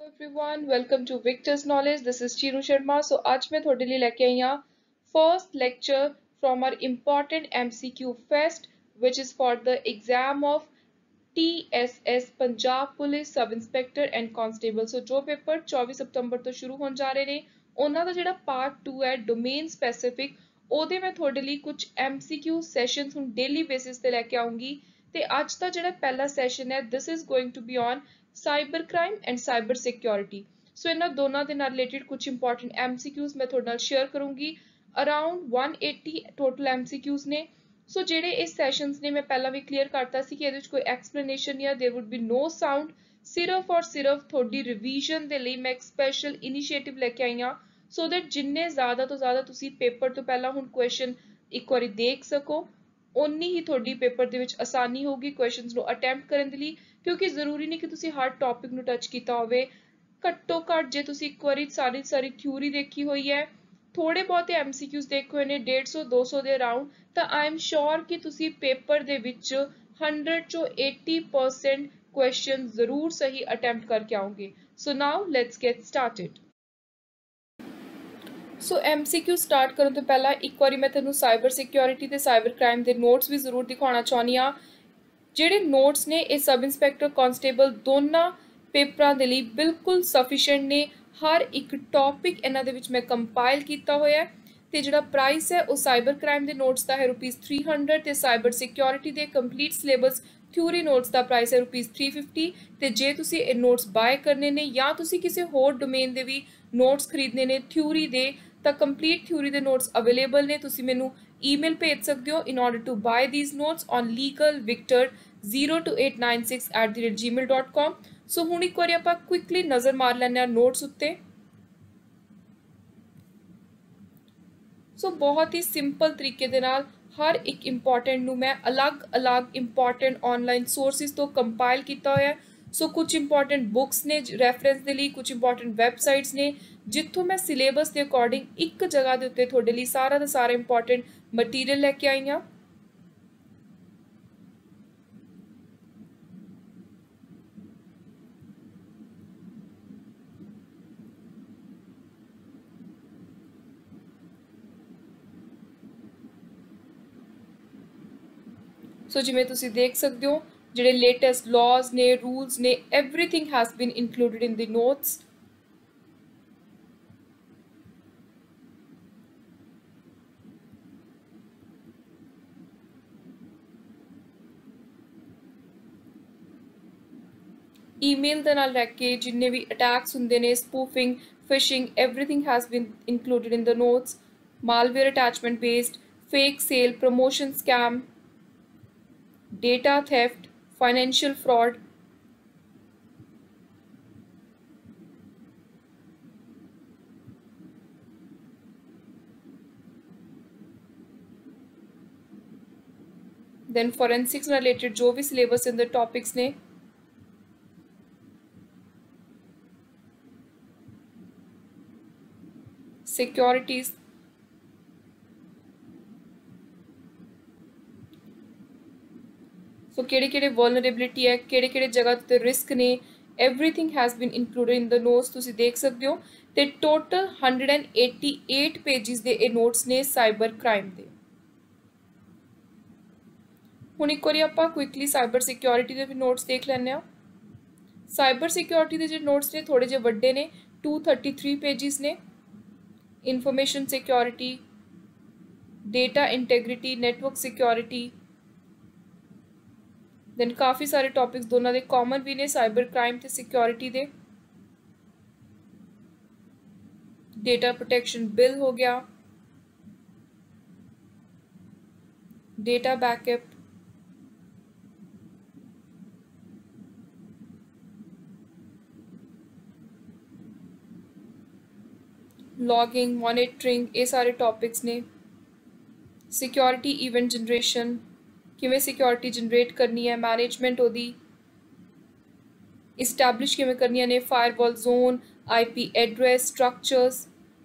Hello everyone welcome to victor's knowledge this is Chiru Sharma so आज मैं थोड़े लिए लेके आई हाँ first lecture from our important MCQ fest which is for the exam of TSS Punjab police sub inspector and constable so जो paper 24 सितंबर तो शुरू होने जा रहे हैं उन्होंने ਜਿਹੜਾ पार्ट 2 है डोमेन स्पैसिफिक ਉਹਦੇ मैं थोड़े लिए कुछ MCQ सैशनस ਹੁਣ डेली बेसिस ਤੇ ਲੈ ਕੇ ਆਉਂਗੀ ਤੇ ਅੱਜ ਦਾ ਜਿਹੜਾ ਪਹਿਲਾ ਸੈਸ਼ਨ ਹੈ this is going to be on cyber crime and cyber security so इन्हां दोनों के नाल रिलेटेड कुछ इंपॉर्टेंट MCQs मैं थोड़े नाल शेयर करूंगी अराउंड 180 टोटल MCQs ने सो जेडे इस सैशंस ने मैं पहला भी क्लीयर करता सी कि कोई एक्सप्लेनेशन या there would be no sound सिर्फ और सिर्फ थोड़ी रिवीजन दे लई मैं एक स्पेशल इनिशिएटिव लेके आई हां सो दैट जिन्ने ज़्यादा तो ज़्यादा तुसी पेपर तो पहला हुण क्वेश्चन एक बारी देख सको उन्नी ही थोड़ी पेपर दे विच आसानी होगी क्वेश्चंस नु अटैम्प्ट करन दे लई क्योंकि जरूरी नहीं कि तुसी हर टॉपिक नु टच कीता होवे घट्टो घट जे तुसी एक बारी सारी थ्योरी देखी हुई है थोड़े बहुत MCQs देखे हुए ने 150-200 दे अराउंड तो आई एम श्योर कि तुसी पेपर दे विच 100 चो 80% क्वेश्चन जरूर सही अटैम्प्ट करके आओगे so now let's get started so MCQ start करने तो पहला एक बार मैं तुहानू साइबर सिक्योरिटी ते साइबर क्राइम के नोट्स भी जरूर दिखाना चाहनी हाँ ਜਿਹੜੇ ਨੋਟਸ ਨੇ ਇਹ ਸਬ ਇੰਸਪੈਕਟਰ ਕਾਂਸਟੇਬਲ ਦੋਨਾਂ ਪੇਪਰਾਂ ਦੇ ਲਈ ਬਿਲਕੁਲ ਸਫੀਸ਼ੀਐਂਟ ਨੇ ਹਰ ਇੱਕ ਟੌਪਿਕ ਇਹਨਾਂ ਦੇ ਵਿੱਚ ਮੈਂ ਕੰਪਾਈਲ ਕੀਤਾ ਹੋਇਆ ਹੈ ਤੇ ਜਿਹੜਾ ਪ੍ਰਾਈਸ ਹੈ ਉਹ ਸਾਈਬਰ ਕ੍ਰਾਈਮ ਦੇ ਨੋਟਸ ਦਾ ਹੈ ₹300 ਤੇ ਸਾਈਬਰ ਸਿਕਿਉਰਿਟੀ ਦੇ ਕੰਪਲੀਟ ਸਿਲੇਬਸ ਥਿਊਰੀ ਨੋਟਸ ਦਾ ਪ੍ਰਾਈਸ ਹੈ ₹350 ਤੇ ਜੇ ਤੁਸੀਂ ਇਹ ਨੋਟਸ ਬਾਏ ਕਰਨੇ ਨੇ ਜਾਂ ਤੁਸੀਂ ਕਿਸੇ ਹੋਰ ਡੋਮੇਨ ਦੇ ਵੀ ਨੋਟਸ ਖਰੀਦਨੇ ਨੇ ਥਿਊਰੀ ਦੇ ਤਾਂ ਕੰਪਲੀਟ ਥਿਊਰੀ ਦੇ ਨੋਟਸ ਅਵੇਲੇਬਲ ਨੇ ਤੁਸੀਂ ਮੈਨੂੰ ईमेल भेज सकते हो in order to buy these notes on legalvictor02896@gmail.com सो हुण एक बार आपां क्विकली नज़र मार लैंदे हां नोट्स उत्ते सो बहुत ही सिंपल तरीके दे नाल हर एक इंपॉर्टेंट नूं मैं अलग अलग इंपॉर्टेंट ऑनलाइन सोर्सिस तो कंपाइल किया होया सो कुछ इंपॉर्टेंट बुक्स ने रैफरेंस के लिए कुछ इंपॉर्टेंट वैबसाइट्स ने जितों मैं सिलेबस के अकॉर्डिंग एक जगह के उत्ते थोड़े लिए सारा का सारा इंपॉर्टेंट मटीरियल लैके आई हाँ सो जिवें तुसीं देख सकते हो जिहड़े लेटेस्ट लॉज ने रूल्स ने everything has been included in the notes email दे नाल लैके जिन्ने भी अटैक्स हुंदे ने spoofing phishing everything has been included in the notes malware attachment based fake sale promotion scam data theft financial fraud then forensics related जो भी syllabus in the topics ने सिक्योरिटीज सो केड़े वल्नरेबिलिटी है केड़े जगह ते रिस्क ने everything has been included in the notes तुसी देख सकते हो ते टोटल 188 पेजेस दे ए नोट्स ने साइबर क्राइम दे हुण एक बारी आपां क्विकली साइबर सिक्योरिटी दे भी नोट्स देख लैंदे हां साइबर सिक्योरिटी दे जे नोट्स ने थोड़े जे वड्डे ने 233 पेजेस ने information security data integrity network security then काफ़ी सारे टॉपिक्स दोनों दे कॉमन भी ने साइबर क्राइम ते सिक्योरिटी दे डेटा प्रोटेक्शन बिल हो गया डेटा बैकअप लॉगिंग मॉनिटरिंग ये सारे टॉपिक्स ने सिक्योरिटी इवेंट जनरेशन किवें सिक्योरिटी जनरेट करनी है मैनेजमेंट ओदी इस्टैबलिश किवें करनी ने firewall zone IP address structures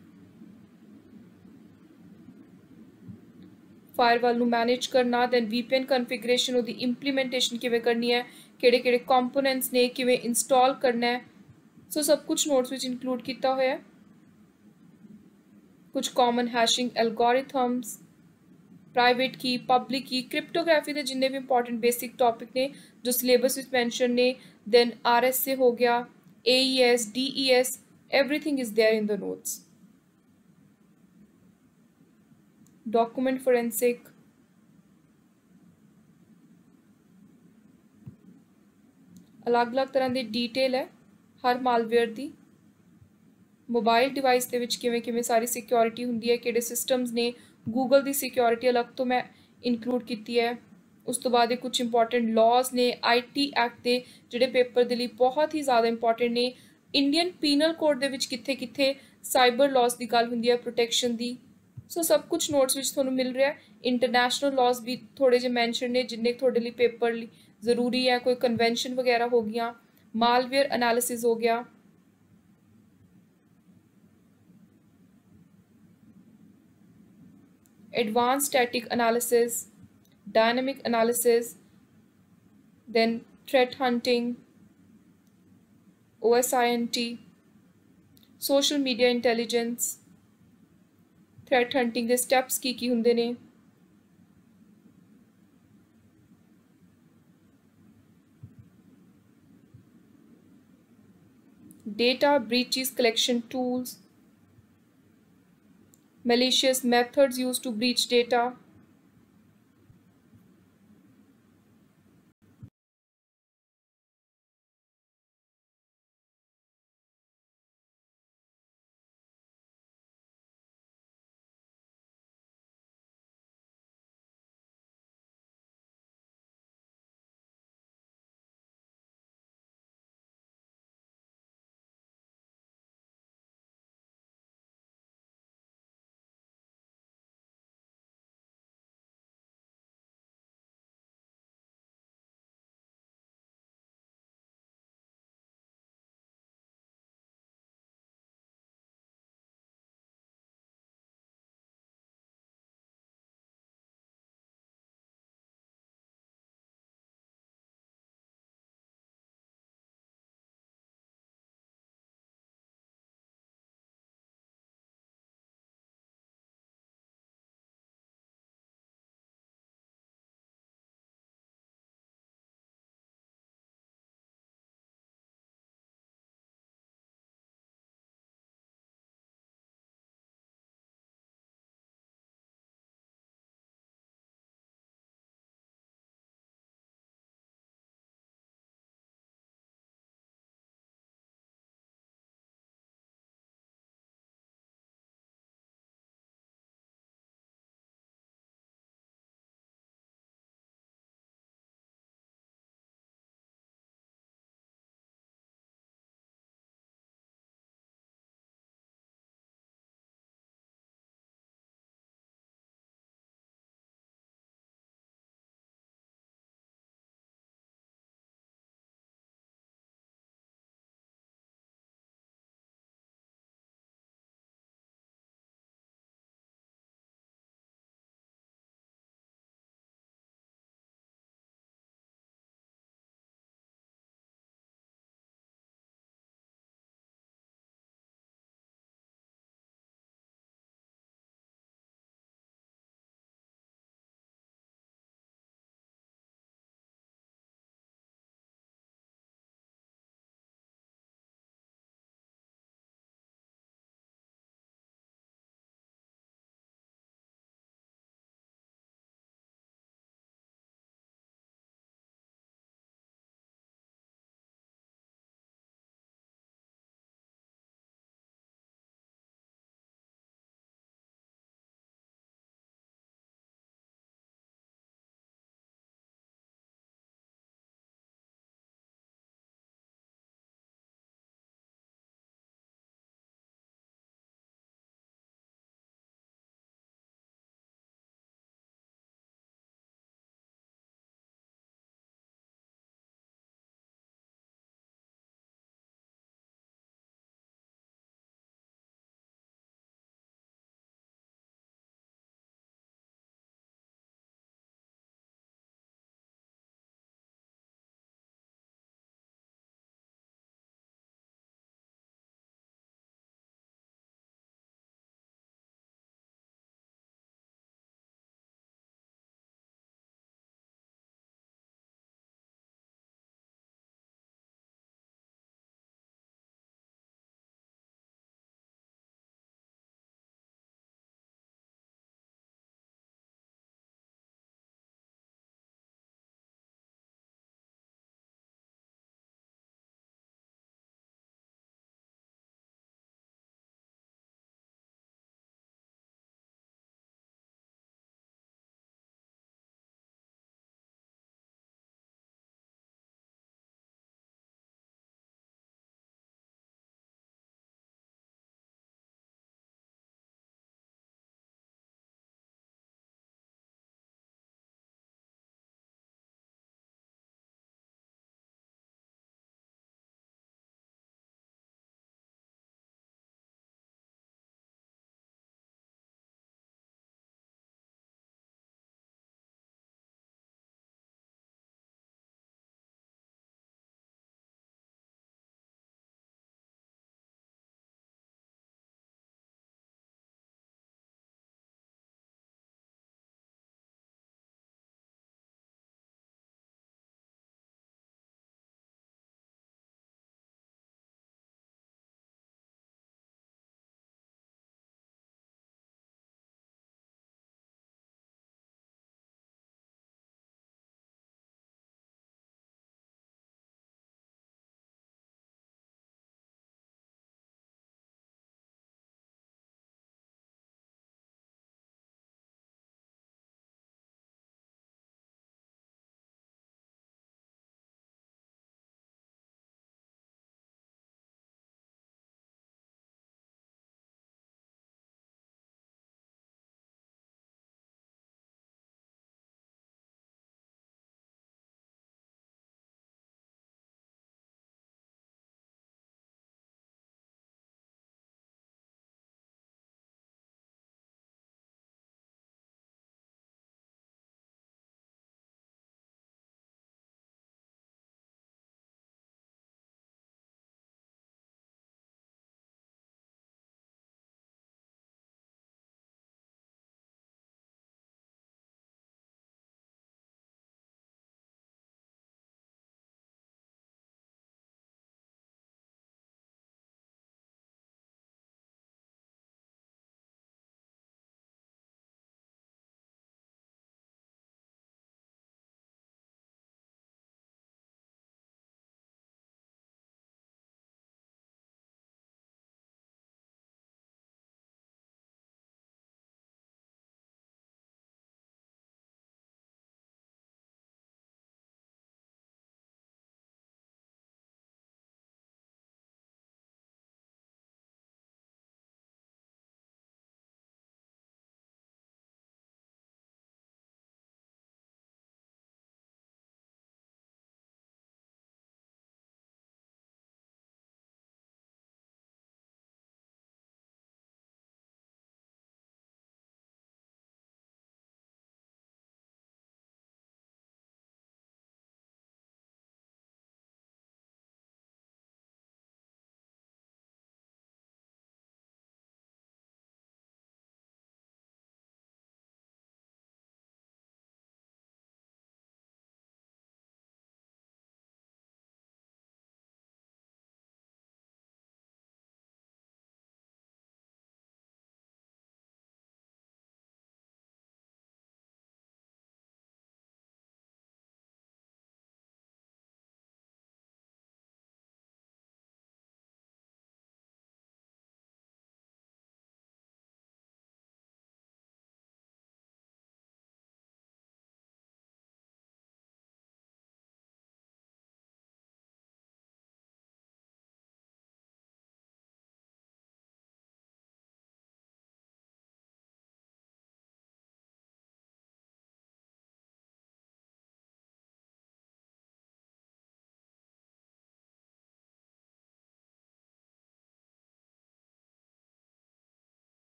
firewall manage करना दैन VPN कन्फिगरेशन ओदी इंप्लीमेंटेशन किवें करनी है केड़े केड़े कंपोनेंट्स ने किवें इंस्टॉल करना है ਸੋ ਸਭ ਕੁਝ ਨੋਟਸ ਵਿੱਚ ਇਨਕਲੂਡ ਕੀਤਾ ਹੋਇਆ ਹੈ। ਕੁਝ common hashing algorithms, private key, public key, cryptography ਦੇ ਜਿੰਨੇ ਵੀ ਇੰਪੋਰਟੈਂਟ ਬੇਸਿਕ ਟੌਪਿਕ ਨੇ ਜੋ ਸਿਲੇਬਸ ਵਿੱਚ ਮੈਂਸ਼ਨ ਨੇ, ਦੈਨ RSA ਹੋ ਗਿਆ, AES, DES, everything is there in the notes. Document forensic, ਅਲੱਗ-ਅਲੱਗ ਤਰ੍ਹਾਂ ਦੀ ਡੀਟੇਲ ਹੈ ਹਰ ਮਾਲਵੇਅਰ ਦੀ। ਮੋਬਾਈਲ ਡਿਵਾਈਸ ਦੇ ਵਿੱਚ ਕਿਵੇਂ ਕਿਵੇਂ ਸਾਰੀ ਸਿਕਿਉਰਿਟੀ ਹੁੰਦੀ ਹੈ, ਕਿਹੜੇ ਸਿਸਟਮਸ ਨੇ, ਗੂਗਲ ਦੀ ਸਿਕਿਉਰਿਟੀ ਅਲੱਗ ਤੋਂ ਮੈਂ ਇਨਕਲੂਡ ਕੀਤੀ ਹੈ। ਉਸ ਤੋਂ ਬਾਅਦ ਇਹ ਕੁਝ ਇੰਪੋਰਟੈਂਟ ਲਾਜ਼ ਨੇ, IT ਐਕਟ ਦੇ ਜਿਹੜੇ ਪੇਪਰ ਦੇ ਲਈ ਬਹੁਤ ਹੀ ਜ਼ਿਆਦਾ ਇੰਪੋਰਟੈਂਟ ਨੇ, ਇੰਡੀਅਨ ਪੀਨਲ ਕੋਡ ਦੇ ਵਿੱਚ ਕਿੱਥੇ ਕਿੱਥੇ ਸਾਈਬਰ ਲਾਜ਼ ਦੀ ਗੱਲ ਹੁੰਦੀ ਹੈ ਪ੍ਰੋਟੈਕਸ਼ਨ ਦੀ। ਸੋ ਸਭ ਕੁਝ ਨੋਟਸ ਵਿੱਚ ਤੁਹਾਨੂੰ ਮਿਲ ਰਿਹਾ। ਇੰਟਰਨੈਸ਼ਨਲ ਲਾਜ਼ ਵੀ ਥੋੜ੍ਹੇ ਜਿਹੇ ਮੈਂਸ਼ਨ ਨੇ ਜਿੰਨੇ ਤੁਹਾਡੇ ਲਈ ਪੇਪਰ ਲਈ ਜ਼ਰੂਰੀ ਹੈ, ਕੋਈ ਕਨਵੈਨਸ਼ਨ ਵਗੈਰਾ ਹੋ ਗਈਆਂ, ਮਾਲਵੇਅਰ ਐਨਾਲਿਸਿਸ ਹੋ ਗਿਆ। Advanced static analysis, dynamic analysis, then threat hunting, OSINT, social media intelligence, threat hunting ਦੇ steps ਕੀ ਹੁੰਦੇ ਨੇ, data breaches collection tools, malicious methods used to breach data,